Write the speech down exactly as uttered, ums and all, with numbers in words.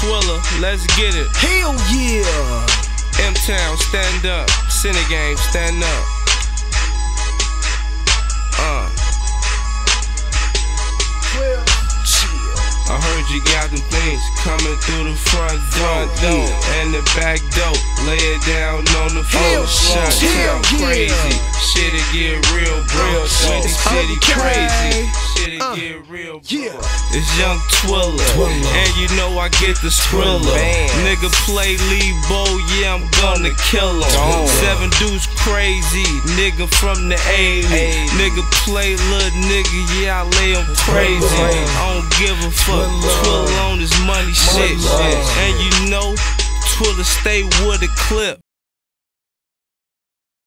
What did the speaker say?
Twilla, let's get it. Hell yeah! M-Town, stand up. Cine Game, stand up. Uh. twelve, chill. I heard you got them things coming through the front door, door and the back door. Lay it down on the floor. Shut down crazy. Shit'll get real, bro. Switch city crazy. Shit'll Uh, get real, bro. yeah. It's Young Twilla, Twilla. and you know I get the thriller. Man. Nigga play Lebo, yeah, I'm gonna kill him. Dog. Seven dudes crazy, nigga from the eighties. Hey. Nigga play little nigga, yeah, I lay him crazy. Twilla. I don't give a fuck. Twilla. Twilla on this money shit. Twilla. And you know, Twilla stay with a clip.